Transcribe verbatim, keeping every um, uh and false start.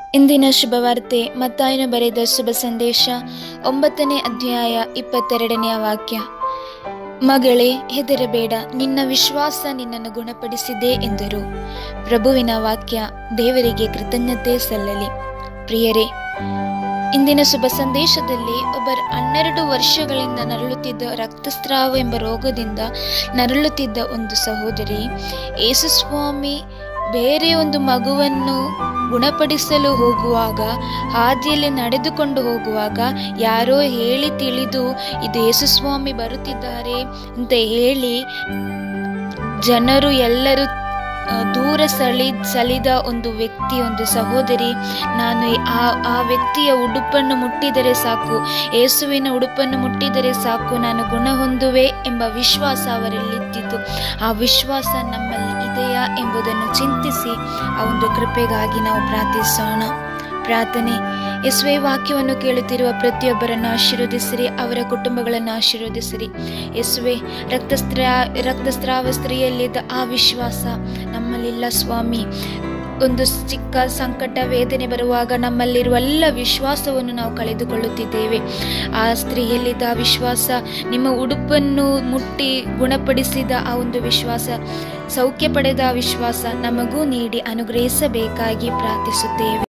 ಇಂದಿನ ಶುಭವಾರ್ತೆ ಮತ್ತಾಯನು ಬರೆದ ಶುಭ ಸಂದೇಶ ಒಂಬತ್ತನೇ ಅಧ್ಯಾಯ ಇಪ್ಪತ್ತೆರಡನೆಯ ವಾಕ್ಯ. ಮಗಳೇ, ಹೆದರಬೇಡ, ನಿನ್ನ ವಿಶ್ವಾಸ ನಿನ್ನನ್ನು ಗುಣಪಡಿಸಿದೆ ಎಂದರು. ಪ್ರಭುವಿನ ವಾಕ್ಯ. ದೇವರಿಗೆ ಕೃತಜ್ಞತೆ ಸಲ್ಲಲಿ. ಪ್ರಿಯರೇ, ಇಂದಿನ ಶುಭ ಸಂದೇಶದಲ್ಲಿ ಒಬ್ಬ ಹನ್ನೆರಡು ವರ್ಷಗಳಿಂದ ನರಳುತ್ತಿದ್ದ ರಕ್ತಸ್ರಾವ ಎಂಬ ರೋಗದಿಂದ ನರಳುತ್ತಿದ್ದ ಒಂದು ಸಹೋದರಿ ಯೇಸುಸ್ವಾಮಿ ಬೇರೆ ಒಂದು ಮಗುವನ್ನು ಗುಣಪಡಿಸಲು ಹೋಗುವಾಗ, ಹಾದಿಯಲ್ಲಿ ನಡೆದುಕೊಂಡು ಹೋಗುವಾಗ ಯಾರೋ ಹೇಳಿ ತಿಳಿದು ಇದು ಯೇಸುಸ್ವಾಮಿ ಬರುತ್ತಿದ್ದಾರೆ ಅಂತ ಹೇಳಿ ಜನರು ಎಲ್ಲರೂ ದೂರ ಸಳಿ ಸಲಿದ ಒಂದು ವ್ಯಕ್ತಿ, ಒಂದು ಸಹೋದರಿ, ನಾನು ಆ ಆ ವ್ಯಕ್ತಿಯ ಉಡುಪನ್ನು ಮುಟ್ಟಿದರೆ ಸಾಕು, ಯೇಸುವಿನ ಉಡುಪನ್ನು ಮುಟ್ಟಿದರೆ ಸಾಕು, ನಾನು ಗುಣ ಹೊಂದುವೆ ಎಂಬ ವಿಶ್ವಾಸ ಅವರಲ್ಲಿದ್ದಿತ್ತು. ಆ ವಿಶ್ವಾಸ ನಮ್ಮಲ್ಲಿ ಇದೆಯಾ ಎಂಬುದನ್ನು ಚಿಂತಿಸಿ ಆ ಒಂದು ಕೃಪೆಗಾಗಿ ನಾವು ಪ್ರಾರ್ಥಿಸೋಣ. ಪ್ರಾರ್ಥನೆ. ಯೇಸುವೆ, ವಾಕ್ಯವನ್ನು ಕೇಳುತ್ತಿರುವ ಪ್ರತಿಯೊಬ್ಬರನ್ನು ಆಶೀರ್ವದಿಸಿರಿ, ಅವರ ಕುಟುಂಬಗಳನ್ನು ಆಶೀರ್ವದಿಸಿರಿ. ಯೇಸುವೆ, ರಕ್ತಸ್ತ್ರಾ ರಕ್ತಸ್ರಾವ ಸ್ತ್ರೀಯಲ್ಲಿದ್ದ ಆ ವಿಶ್ವಾಸ ನಮ್ಮಲ್ಲಿಲ್ಲ ಸ್ವಾಮಿ. ಒಂದು ಚಿಕ್ಕ ಸಂಕಟ ವೇದನೆ ಬರುವಾಗ ನಮ್ಮಲ್ಲಿರುವ ಎಲ್ಲ ವಿಶ್ವಾಸವನ್ನು ನಾವು ಕಳೆದುಕೊಳ್ಳುತ್ತಿದ್ದೇವೆ. ಆ ಸ್ತ್ರೀಯಲ್ಲಿದ್ದ ಆ ವಿಶ್ವಾಸ, ನಿಮ್ಮ ಉಡುಪನ್ನು ಮುಟ್ಟಿ ಗುಣಪಡಿಸಿದ ಆ ಒಂದು ವಿಶ್ವಾಸ, ಸೌಖ್ಯ ಪಡೆದ ಆ ವಿಶ್ವಾಸ ನಮಗೂ ನೀಡಿ ಅನುಗ್ರಹಿಸಬೇಕಾಗಿ ಪ್ರಾರ್ಥಿಸುತ್ತೇವೆ.